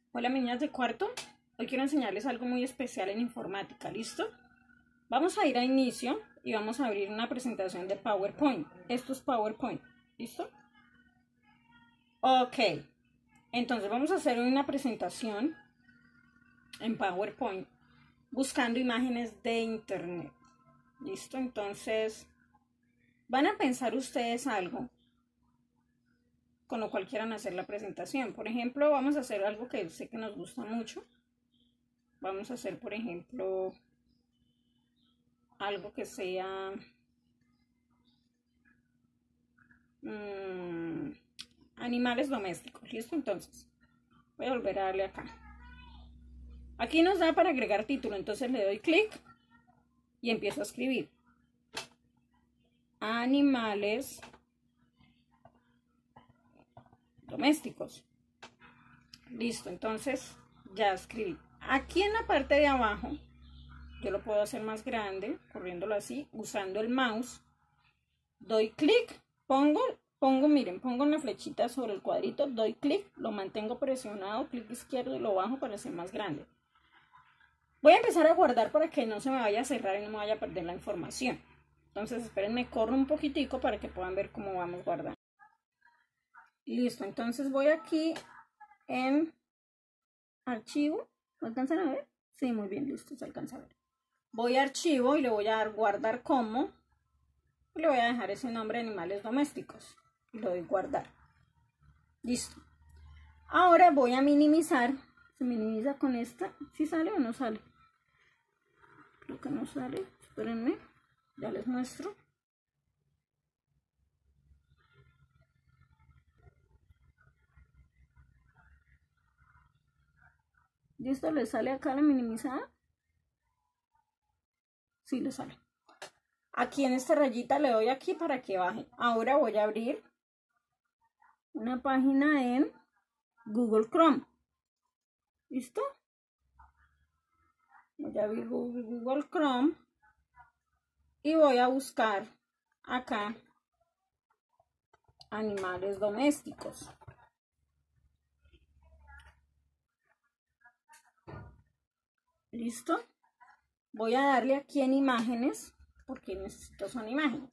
Hola niñas de cuarto, hoy quiero enseñarles algo muy especial en informática, ¿listo? Vamos a ir a inicio y vamos a abrir una presentación de PowerPoint. Esto es PowerPoint, ¿listo? Ok, entonces vamos a hacer una presentación en PowerPoint buscando imágenes de internet, ¿listo? Entonces van a pensar ustedes algo con lo cual quieran hacer la presentación. Por ejemplo, vamos a hacer algo que sé que nos gusta mucho. Vamos a hacer, por ejemplo, algo que sea animales domésticos. ¿Listo? Entonces, voy a volver a darle acá. Aquí nos da para agregar título, entonces le doy clic y empiezo a escribir. Animales domésticos. Listo, entonces ya escribí. Aquí en la parte de abajo, yo lo puedo hacer más grande, corriéndolo así, usando el mouse. Doy clic, pongo una flechita sobre el cuadrito, doy clic, lo mantengo presionado, clic izquierdo y lo bajo para hacer más grande. Voy a empezar a guardar para que no se me vaya a cerrar y no me vaya a perder la información. Entonces espérenme, corro un poquitico para que puedan ver cómo vamos guardando. Listo, entonces voy aquí en archivo. ¿Lo alcanzan a ver? Sí, muy bien, listo, se alcanza a ver. Voy a archivo y le voy a dar guardar como. Le voy a dejar ese nombre animales domésticos. Y le doy guardar. Listo. Ahora voy a minimizar. Se minimiza con esta. ¿Sí sale o no sale? Creo que no sale. Espérenme. Ya les muestro. ¿Listo? ¿Le sale acá la minimizada? Sí, le sale. Aquí en esta rayita le doy aquí para que baje. Ahora voy a abrir una página en Google Chrome. ¿Listo? Voy a abrir Google Chrome y voy a buscar acá animales domésticos. ¿Listo? Voy a darle aquí en imágenes, porque necesito son imágenes.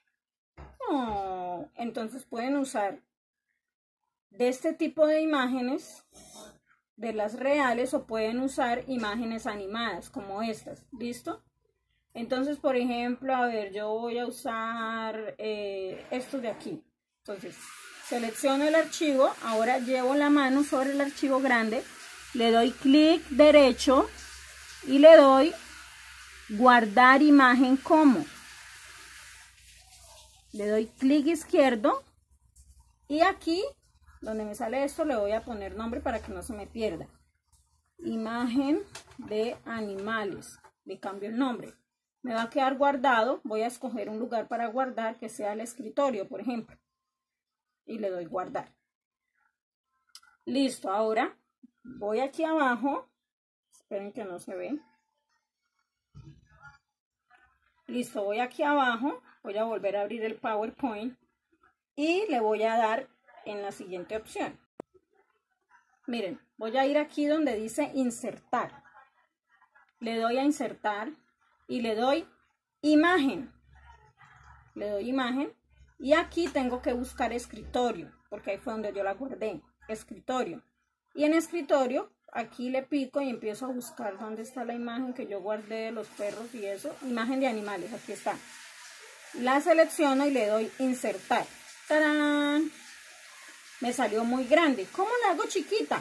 Entonces pueden usar de este tipo de imágenes, de las reales, o pueden usar imágenes animadas como estas. ¿Listo? Entonces, por ejemplo, a ver, yo voy a usar estos de aquí. Entonces, selecciono el archivo, ahora llevo la mano sobre el archivo grande, le doy clic derecho y le doy guardar imagen como. Le doy clic izquierdo y aquí, donde me sale esto, le voy a poner nombre para que no se me pierda. Imagen de animales. Le cambio el nombre. Me va a quedar guardado. Voy a escoger un lugar para guardar que sea el escritorio, por ejemplo. Y le doy guardar. Listo, ahora voy aquí abajo. Esperen que no se ve. Listo, voy aquí abajo. Voy a volver a abrir el PowerPoint. Y le voy a dar en la siguiente opción. Miren, voy a ir aquí donde dice insertar. Le doy a insertar y le doy imagen. Le doy imagen y aquí tengo que buscar escritorio, porque ahí fue donde yo la guardé, escritorio. Y en escritorio, aquí le pico y empiezo a buscar dónde está la imagen que yo guardé de los perros y eso. Imagen de animales, aquí está. La selecciono y le doy insertar. ¡Tarán! Me salió muy grande. ¿Cómo la hago chiquita?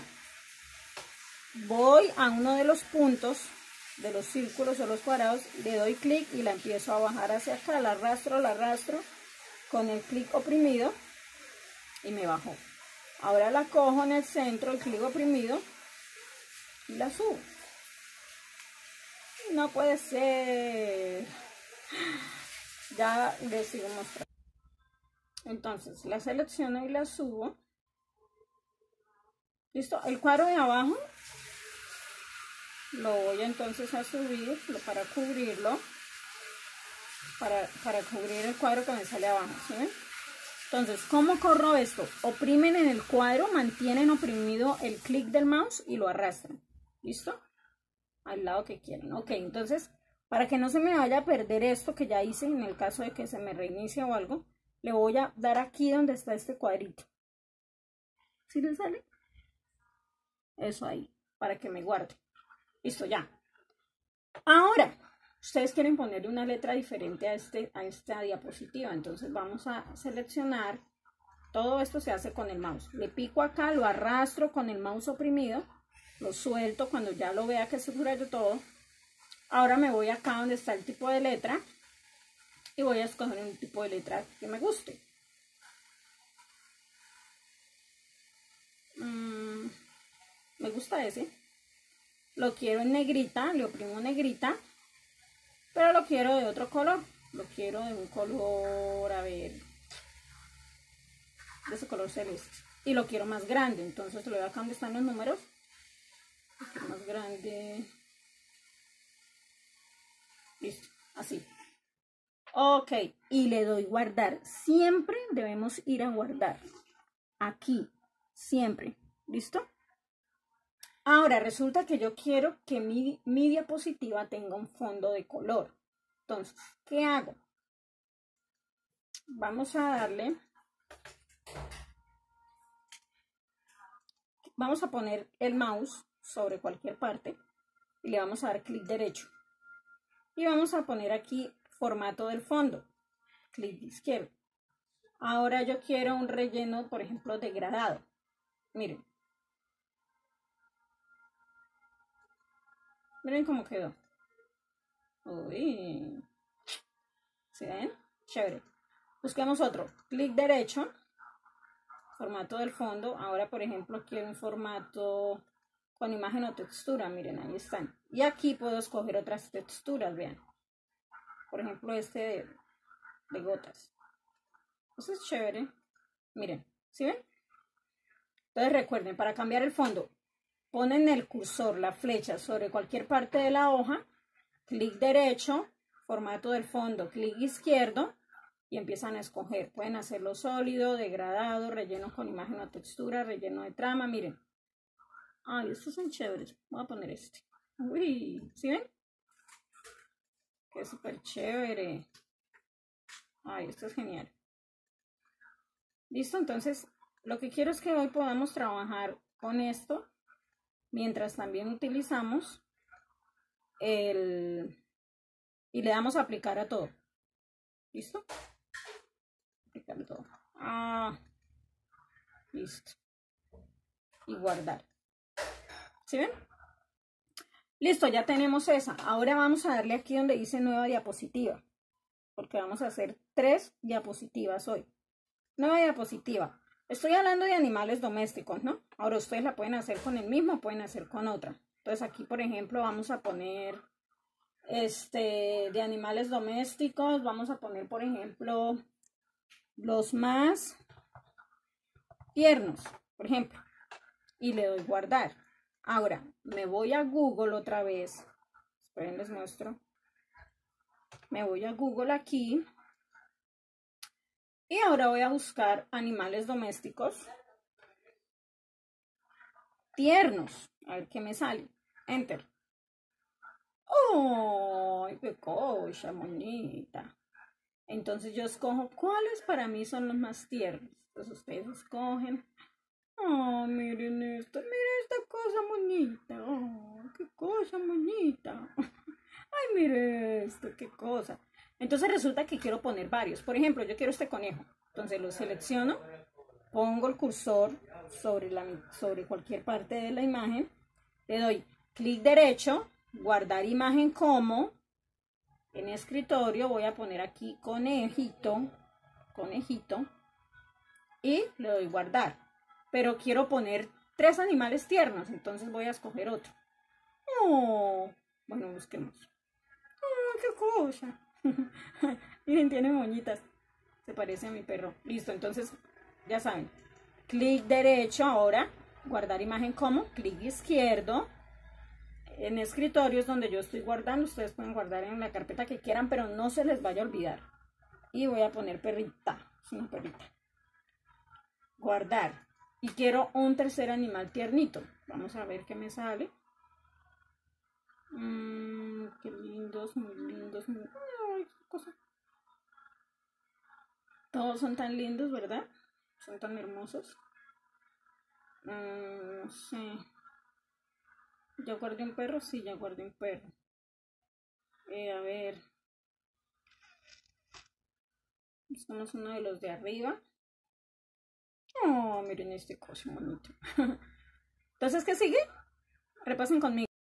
Voy a uno de los puntos, de los círculos o los cuadrados, le doy clic y la empiezo a bajar hacia acá. La arrastro con el clic oprimido y me bajó. Ahora la cojo en el centro, el clic oprimido y la subo. No puede ser. Ya les sigo mostrando. Entonces la selecciono y la subo. Listo, el cuadro de abajo lo voy entonces a subir para cubrirlo, para cubrir el cuadro que me sale abajo, ¿sí ven? Entonces, ¿cómo corro esto? Oprimen en el cuadro, mantienen oprimido el clic del mouse y lo arrastran. ¿Listo? Al lado que quieran. Ok, entonces, para que no se me vaya a perder esto que ya hice, en el caso de que se me reinicie o algo, le voy a dar aquí donde está este cuadrito. ¿Sí le sale? Eso ahí, para que me guarde. Listo, ya. Ahora, ustedes quieren ponerle una letra diferente a esta diapositiva, entonces vamos a seleccionar. Todo esto se hace con el mouse. Le pico acá, lo arrastro con el mouse oprimido, lo suelto cuando ya lo vea que se subrayó todo. Ahora me voy acá donde está el tipo de letra y voy a escoger un tipo de letra que me guste. Me gusta ese. Lo quiero en negrita, le oprimo negrita, pero lo quiero de otro color. Lo quiero de un color, a ver, de ese color celeste. Y lo quiero más grande, entonces le doy acá donde están los números. Más grande. Listo, así. Ok, y le doy guardar. Siempre debemos ir a guardar. Aquí, siempre. ¿Listo? Ahora, resulta que yo quiero que mi diapositiva tenga un fondo de color. Entonces, ¿qué hago? Vamos a darle... Vamos a poner el mouse sobre cualquier parte y le vamos a dar clic derecho. Y vamos a poner aquí formato del fondo. Clic izquierdo. Ahora yo quiero un relleno, por ejemplo, degradado. Miren. Miren cómo quedó. Uy. ¿Sí ven? Chévere. Busquemos otro. Clic derecho. Formato del fondo. Ahora, por ejemplo, quiero un formato con imagen o textura. Miren, ahí están. Y aquí puedo escoger otras texturas, vean. Por ejemplo, este de gotas. Eso es chévere. Miren, ¿sí ven? Entonces recuerden, para cambiar el fondo, ponen el cursor, la flecha, sobre cualquier parte de la hoja, clic derecho, formato del fondo, clic izquierdo, y empiezan a escoger. Pueden hacerlo sólido, degradado, relleno con imagen o textura, relleno de trama, miren. Ay, estos son chéveres. Voy a poner este. Uy, ¿sí ven? Qué súper chévere. Ay, esto es genial. Listo, entonces lo que quiero es que hoy podamos trabajar con esto mientras también utilizamos y le damos a aplicar a todo. ¿Listo? Aplicar a todo. Listo. Y guardar. ¿Sí ven? Listo, ya tenemos esa. Ahora vamos a darle aquí donde dice nueva diapositiva, porque vamos a hacer 3 diapositivas hoy. Nueva diapositiva. Estoy hablando de animales domésticos, ¿no? Ahora ustedes la pueden hacer con el mismo, pueden hacer con otra. Entonces aquí, por ejemplo, vamos a poner de animales domésticos. Vamos a poner, por ejemplo, los más tiernos, por ejemplo. Y le doy guardar. Ahora, me voy a Google otra vez. Esperen, les muestro. Me voy a Google aquí. Y ahora voy a buscar animales domésticos tiernos. A ver qué me sale. Enter. ¡Ay, qué cosa bonita! Entonces yo escojo cuáles para mí son los más tiernos. Entonces ustedes escogen. ¡Oh, miren esto! ¡Miren esta cosa bonita! ¡Oh, qué cosa bonita! ¡Ay, mire esto! ¡Qué cosa! Entonces resulta que quiero poner varios. Por ejemplo, yo quiero este conejo. Entonces lo selecciono, pongo el cursor sobre cualquier parte de la imagen, le doy clic derecho, guardar imagen como, en escritorio voy a poner aquí conejito, y le doy guardar. Pero quiero poner 3 animales tiernos, entonces voy a escoger otro. Oh, bueno, busquemos. Oh, qué cosa. Miren, tiene moñitas. Se parece a mi perro. Listo, entonces, ya saben. Clic derecho ahora, guardar imagen como, clic izquierdo. En escritorio es donde yo estoy guardando. Ustedes pueden guardar en la carpeta que quieran, pero no se les vaya a olvidar. Y voy a poner perrita. Es una perrita. guardar. Y quiero un tercer animal tiernito. Vamos a ver qué me sale. Qué lindos, muy lindos. Ay, qué cosa. Todos son tan lindos, ¿verdad? Son tan hermosos. No sé. ¿Ya guardé un perro? Sí, ya guardé un perro. A ver. Buscamos uno de los de arriba. Oh, miren este coche bonito. Entonces, ¿qué sigue? Repasen conmigo.